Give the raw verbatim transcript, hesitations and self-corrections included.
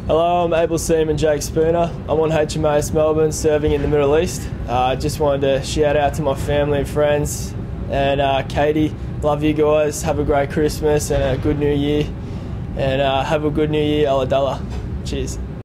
Hello, I'm able Seaman Jake Spooner. I'm on H M A S Melbourne serving in the Middle East. I uh, just wanted to shout out to my family and friends. And uh, Katie, love you guys. Have a great Christmas and a good New Year. And uh, have a good New Year, Allah Dalla. Cheers.